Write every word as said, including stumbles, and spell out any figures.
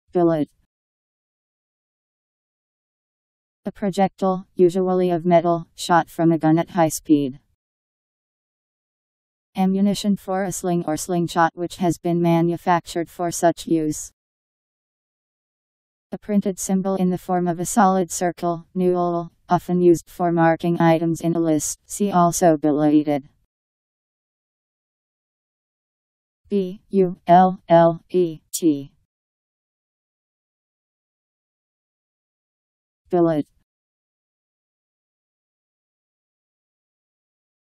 Billet. A projectile, usually of metal, shot from a gun at high speed. Ammunition for a sling or slingshot which has been manufactured for such use. A printed symbol in the form of a solid circle, null, often used for marking items in a list. See also billeted. B U L L E T. Billet.